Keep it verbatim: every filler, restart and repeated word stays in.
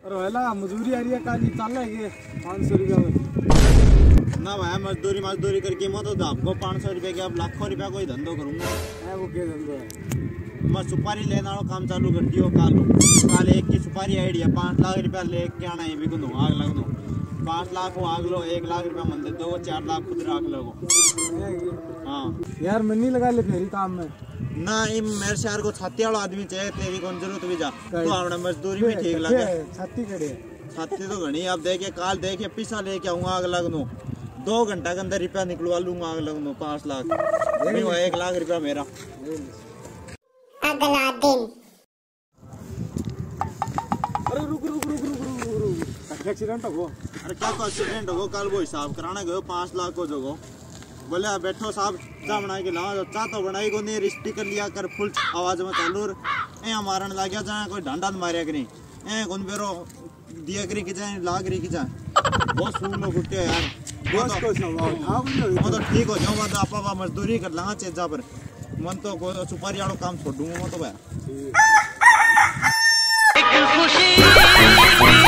रोहला मजदूरी आ रही है काली चल है पाँच सौ रुपया ना भाई मजदूरी मजदूरी करके मैं तो आपको पाँच सौ रुपये के अब लाखों रुपया कोई धंधो करूँगा। है वो क्या धंधो है? मैं सुपारी लेना वाला काम चालू कर दियो काल काल एक की सुपारी आइडिया पाँच लाख रुपया लेके आना है भी को आग लग दो पाँच लाख को आग लो एक लाख रुपया मन दे दो चार लाख खुद आग लगो। हाँ यार मैं नहीं लगा ले फेरी काम में ना इन मेरे शहर को छाती वाला आदमी चाहिए तेरी कौन जरूरत भी जा तो अपना मजदूरी भी ठीक लगे छाती कड़े छाती तो घनी अब देखे काल देखे पिसा लेके आऊंगा आग लग दो दो घंटा के अंदर रुपया निकलवा लूंगा आग लग दो पाँच लाख एक लाख रुपया मेरा। अगला दिन अरे रुक रुक रुक रुक रुक रुक एक्सीडेंट हो अरे क्या को एक्सीडेंट हो कल वो हिसाब कराना गयो पाँच लाख को जगो बोले बैठो साहब चा बना के लाओ चा तो बनाई को नहीं रिश्ती कर लिया कर फुल आवाज में चालू ए मारन लग गया जहाँ कोई डंडा मारिया करी ए कौन बेरो दिया करी कि जाए लाग रही कि जाए बहुत सुन लो कुत्ते यार वो तो ठीक हो जाओ मतलब आपा मजदूरी कर लागा चेजा पर मन तो सुपारी वालों काम छोड़ दूंगा मैं तो भाई।